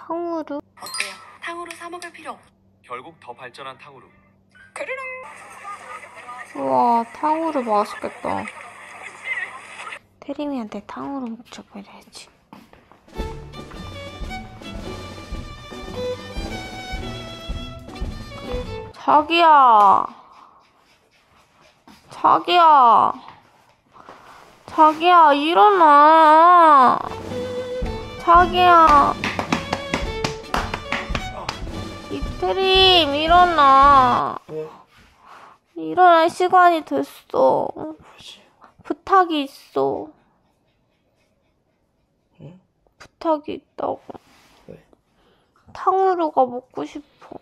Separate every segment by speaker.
Speaker 1: 탕후루?
Speaker 2: 어때요? 탕후루 사 먹을 필요 없.
Speaker 3: 결국 더 발전한 탕후루.
Speaker 2: 그르릉.
Speaker 1: 우와, 탕후루 맛있겠다. 태림이한테 탕후루 먹자고 해야지. 자기야. 자기야. 자기야, 일어나. 자기야. 이태림, 일어나.
Speaker 4: 왜?
Speaker 1: 일어날 시간이 됐어. 부탁이 있어.
Speaker 4: 응?
Speaker 1: 부탁이 있다고.
Speaker 4: 왜?
Speaker 1: 탕후루가 먹고 싶어.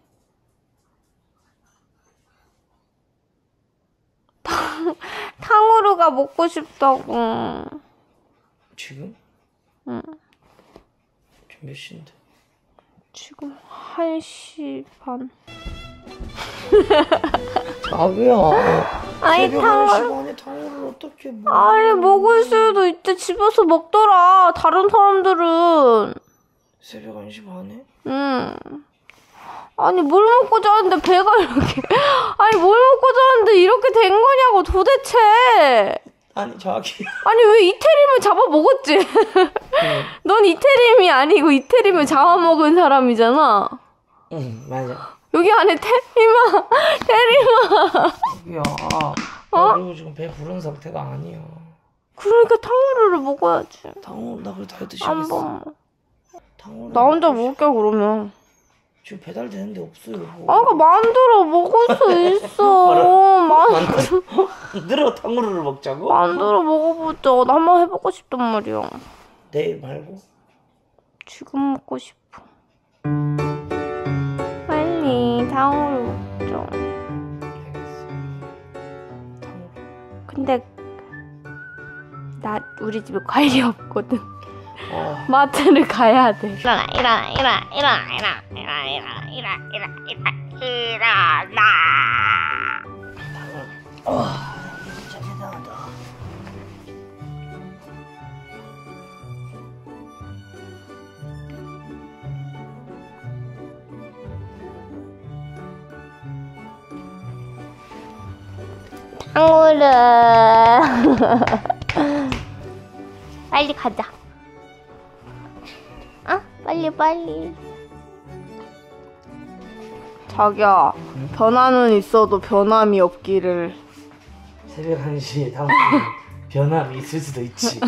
Speaker 1: 탕후루가 먹고 싶다고.
Speaker 4: 지금?
Speaker 1: 응.
Speaker 4: 지금 몇 시인데?
Speaker 1: 지금 1시 반.
Speaker 4: 자기야.
Speaker 1: 아니,
Speaker 4: 새벽
Speaker 1: 탕후루.
Speaker 4: 1시간에 탕후루를 어떻게 먹어?
Speaker 1: 아니, 먹을 수도 있대. 집에서 먹더라. 다른 사람들은.
Speaker 4: 새벽 1시 반에?
Speaker 1: 응. 아니, 뭘 먹고 자는데 배가 이렇게. 아니, 뭘 먹고 자는데 이렇게 된 거냐고, 도대체.
Speaker 4: 아니, 자기.
Speaker 1: 아니, 왜 이태림을 잡아먹었지?
Speaker 4: 응.
Speaker 1: 넌 이태림이 아니고 이태림을 잡아먹은 사람이잖아.
Speaker 4: 응, 맞아.
Speaker 1: 여기 안에 태림아.
Speaker 4: 자기야.
Speaker 1: 어?
Speaker 4: 그리고 지금 배 부른 상태가 아니야.
Speaker 1: 그러니까 탕후루를 먹어야지.
Speaker 4: 탕후루 나 그래 다이어트
Speaker 1: 한
Speaker 4: 시작했어.
Speaker 1: 번.
Speaker 4: 탕후루
Speaker 1: 나 혼자
Speaker 4: 먹고
Speaker 1: 먹을게, 그러면.
Speaker 4: 지금 배달되는데 없어요.
Speaker 1: 아, 그 만들어 먹을 수 있어.
Speaker 4: 만들어 탕후루를 먹자고?
Speaker 1: 만들어 먹어보자. 나 한번 해보고 싶단 말이야.
Speaker 4: 내일 말고?
Speaker 1: 지금 먹고 싶어. 빨리 탕후루 먹자.
Speaker 4: 알겠어. 탕후루.
Speaker 1: 근데 나 우리 집에 과일이 없거든. 마트를 가야 돼. 일어나.
Speaker 4: 진짜 대단하다.
Speaker 1: 탕후루. 빨리 가자. 아, 빨리. 자기야,
Speaker 4: 응?
Speaker 1: 변화는 있어도 변함이 없기를.
Speaker 4: 새벽 1시에 탕후루 변함이 있을 수도 있지.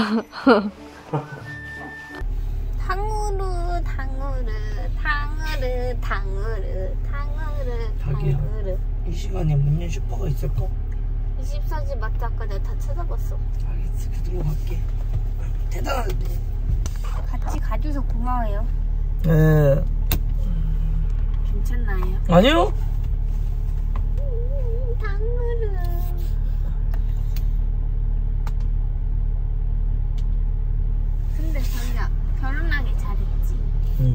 Speaker 4: 자기야, 이 시간에 문 연 슈퍼가 있을까?
Speaker 1: 24시 마트 아까 내가 다 찾아봤어.
Speaker 4: 알겠어, 그대로 갈게. 대단하네.
Speaker 1: 같이 가줘서 고마워요.
Speaker 4: 네.
Speaker 1: 괜찮나요?
Speaker 4: 아니요?
Speaker 1: 탕후루. 근데 자기야, 결혼하기 잘했지.
Speaker 4: 응.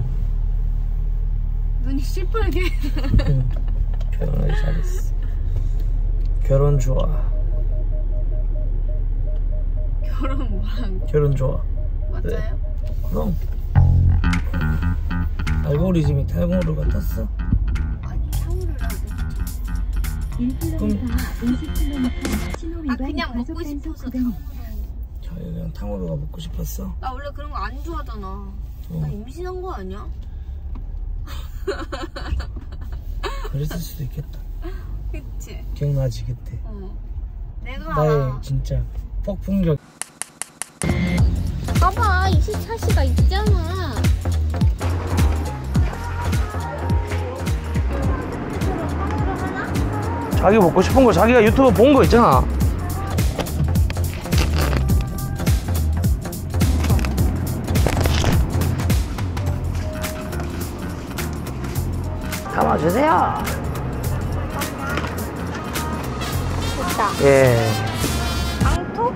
Speaker 1: 눈이 시뻘게.
Speaker 4: 응. 결혼하기 잘했어. 결혼 좋아.
Speaker 1: 결혼 뭐라고?
Speaker 4: 결혼 좋아.
Speaker 1: 맞아요?
Speaker 4: 그럼. 알고리즘이 탕후루가 떴어?
Speaker 1: 아니, 탕후루라고.
Speaker 4: 그럼
Speaker 1: 그냥 먹고 싶어서 탕후루.
Speaker 4: 자기 그냥 탕후루가 먹고 싶었어?
Speaker 1: 나 원래 그런 거 안 좋아하잖아. 나 임신한 거 아니야?
Speaker 4: 그랬을 수도 있겠다.
Speaker 1: 그치?
Speaker 4: 기억나지 그때?
Speaker 1: 내가
Speaker 4: 나의 진짜 폭풍격.
Speaker 1: 봐봐, 24시가 있잖아.
Speaker 4: 자기 먹고 싶은 거 자기가 유튜브 본 거 있잖아. 담아주세요.
Speaker 1: 됐다.
Speaker 4: 예.
Speaker 1: 망토?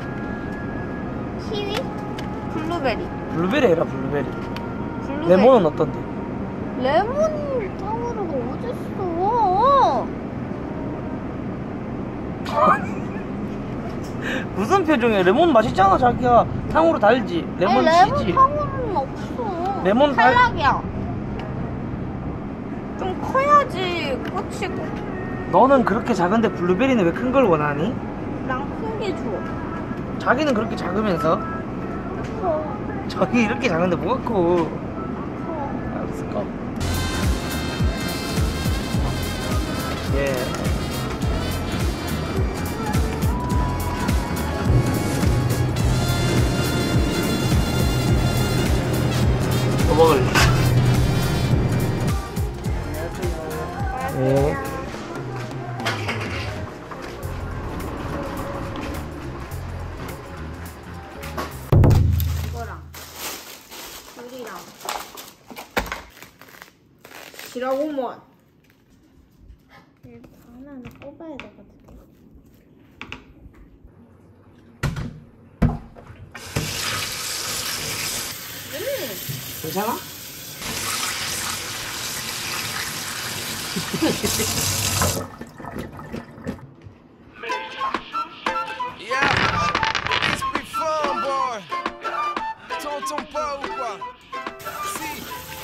Speaker 1: 키위? 블루베리.
Speaker 4: 블루베리 해라 블루베리.
Speaker 1: 블루베리.
Speaker 4: 레몬은 어떤데?
Speaker 1: 레몬 탕후루가 어딨어?
Speaker 4: 무슨 표정이야? 레몬 맛있잖아 자기야. 탕후루 달지. 레몬
Speaker 1: 아니, 레몬
Speaker 4: 지지.
Speaker 1: 탕후루는 없어.
Speaker 4: 레몬 달.
Speaker 1: 탈락이야. 좀 커야지 꽂히고.
Speaker 4: 너는 그렇게 작은데 블루베리는 왜 큰 걸 원하니?
Speaker 1: 난 큰 게 좋아.
Speaker 4: 자기는 그렇게 작으면서.
Speaker 1: 커.
Speaker 4: 저기 이렇게 작은데 뭐가 커?
Speaker 1: 커.
Speaker 4: 알았어, 꺼. 예. 뭐 먹을래? 예.
Speaker 1: 이거랑 귤이랑 지라고만. 하나는 뽑아야 되거든.
Speaker 4: 괜찮아?
Speaker 5: Yeah, esprit fun, boy. T'entends pas ou quoi? Si.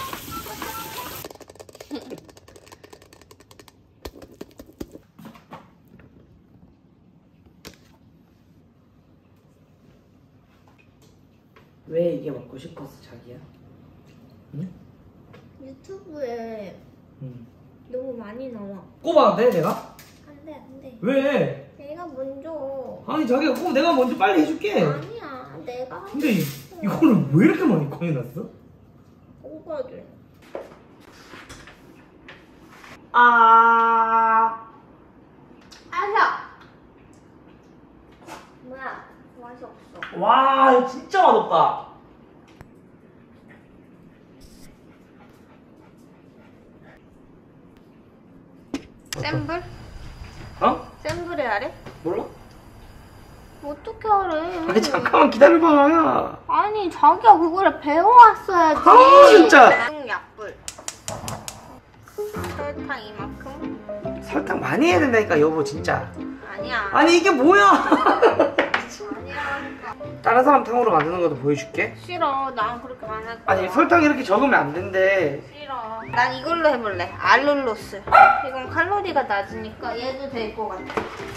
Speaker 4: 왜 이게 먹고 싶었어, 자기야? 응?
Speaker 1: 유튜브에
Speaker 4: 응.
Speaker 1: 너무 많이 나와.
Speaker 4: 꼽아도 돼, 내가?
Speaker 1: 안돼 안돼.
Speaker 4: 왜?
Speaker 1: 내가 먼저.
Speaker 4: 아니, 자기가 꼭 내가 먼저 빨리 해줄게.
Speaker 1: 아니야 내가 한
Speaker 4: 근데 이거를 왜 이렇게 많이 꺼내놨어?
Speaker 1: 뽑아줘. 아야. 뭐야 맛이 없어.
Speaker 4: 와, 이거 진짜 맛없다.
Speaker 1: 센불?
Speaker 4: 어?
Speaker 1: 센불 해야 돼?
Speaker 4: 몰라?
Speaker 1: 어떻게 하래?
Speaker 4: 아니, 잠깐만 기다려봐.
Speaker 1: 아니 자기가 그거를 배워왔어야지.
Speaker 4: 아, 진짜.
Speaker 1: 약불. 설탕 이만큼?
Speaker 4: 설탕 많이 해야 된다니까, 여보, 진짜.
Speaker 1: 아니야.
Speaker 4: 아니, 이게 뭐야?
Speaker 1: 아니야.
Speaker 4: 다른 사람 탕후루 만드는 것도 보여줄게.
Speaker 1: 싫어. 난 그렇게 안 할 거야.
Speaker 4: 아니, 설탕 이렇게 적으면 안 된대.
Speaker 1: 싫어. 난 이걸로 해볼래. 알룰로스. 이건 칼로리가 낮으니까 얘도 될 것 같아.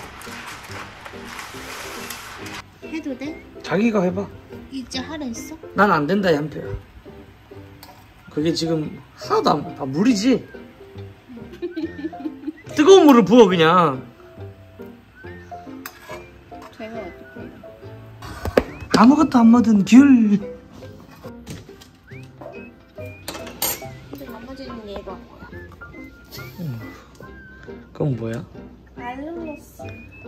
Speaker 1: 해도 돼?
Speaker 4: 자기가 해봐.
Speaker 1: 이제 하라 했어?
Speaker 4: 난 안 된다, 얌표야. 그게 지금 하나도 안, 다 물이지? 뜨거운 물을 부어, 그냥.
Speaker 1: 제가 어떻게 해요?
Speaker 4: 아무것도 안 묻은 귤.
Speaker 1: 근데 나머지는 얘로 한 거야.
Speaker 4: 그건 뭐야?
Speaker 1: 알룰로스.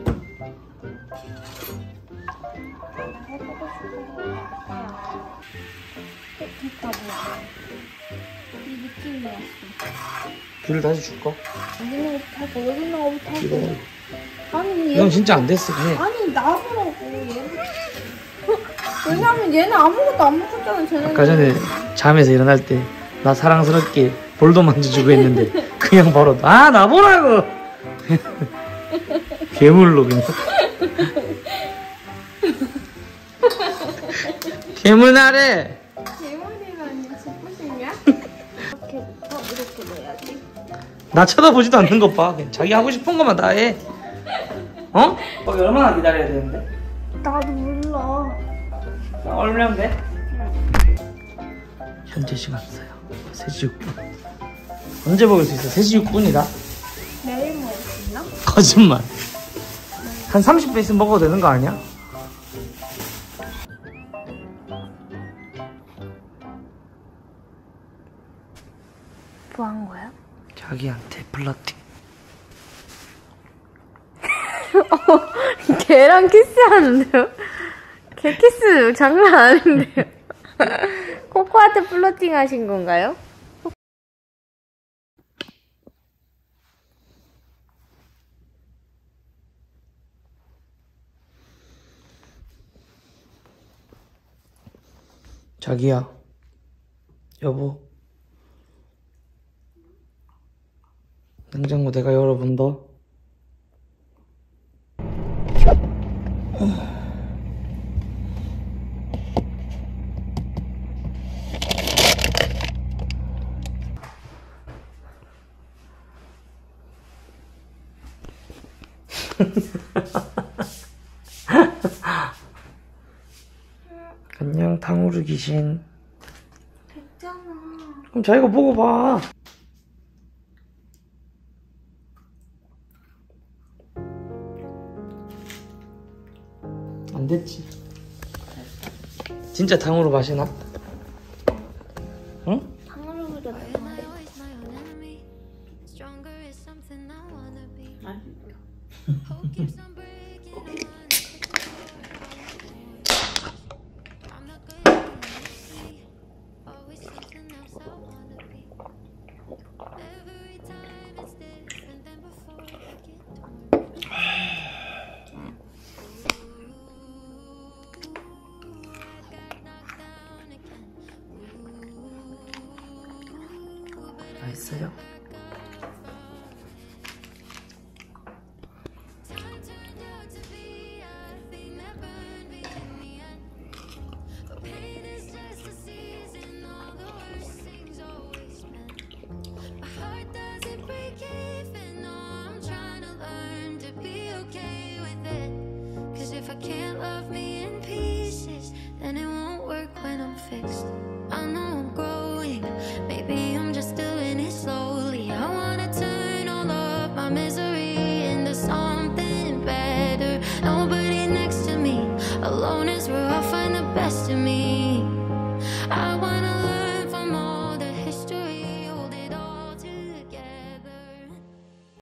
Speaker 1: 내가 해보고 싶은 거야. 됐다 뭐야. 이 느낌이었어.
Speaker 4: 귤을 다시 줄까?
Speaker 1: 여기는 못하고 여기는 못하고.
Speaker 4: 이거,
Speaker 1: 아니
Speaker 4: 이건 진짜 안 됐어, 그냥.
Speaker 1: 아니 나보라고 얘는. 왜냐면 얘는 아무것도 안 먹었잖아. 쟤는.
Speaker 4: 아까 전에 잠에서 일어날 때 나 사랑스럽게 볼도 만져주고 했는데 그냥 바로 나보라고. 괴물로 그냥. 괴물나래.
Speaker 1: 괴물이라니 죽고 싶냐? 이렇게부터 이렇게 넣어야지.
Speaker 4: 나 쳐다보지도 않는 것 봐. 그냥 자기 하고 싶은 것만 다 해. 어? 거기 얼마나 기다려야 되는데?
Speaker 1: 나도 몰라.
Speaker 4: 얼마면 돼? 현재 시간 써요. 3시 6분. 언제 먹을 수 있어? 3시 6분이다.
Speaker 1: 내일 먹을 수 있나?
Speaker 4: 거짓말. 한 30분 있으면 먹어도 되는 거 아니야?
Speaker 1: 뭐 한 거야?
Speaker 4: 자기한테 플러팅.
Speaker 1: 걔랑 키스하는데요? 걔 키스 장난 아닌데요? 코코한테 플러팅 하신 건가요?
Speaker 4: 자기야, 여보, 냉장고 내가 열어본다. 안녕 탕후루 귀신.
Speaker 1: 됐잖아.
Speaker 4: 그럼 자기가 보고 봐. 안 됐지. 진짜 탕후루 맛이 나? 응?
Speaker 1: 탕후루보다 나은데.
Speaker 4: 맛있어요?
Speaker 6: If I can't love me in pieces, then it won't work when I'm fixed. I know I'm growing, maybe I'm just doing it slowly. I wanna turn all of my misery into something better. Nobody next to me, alone.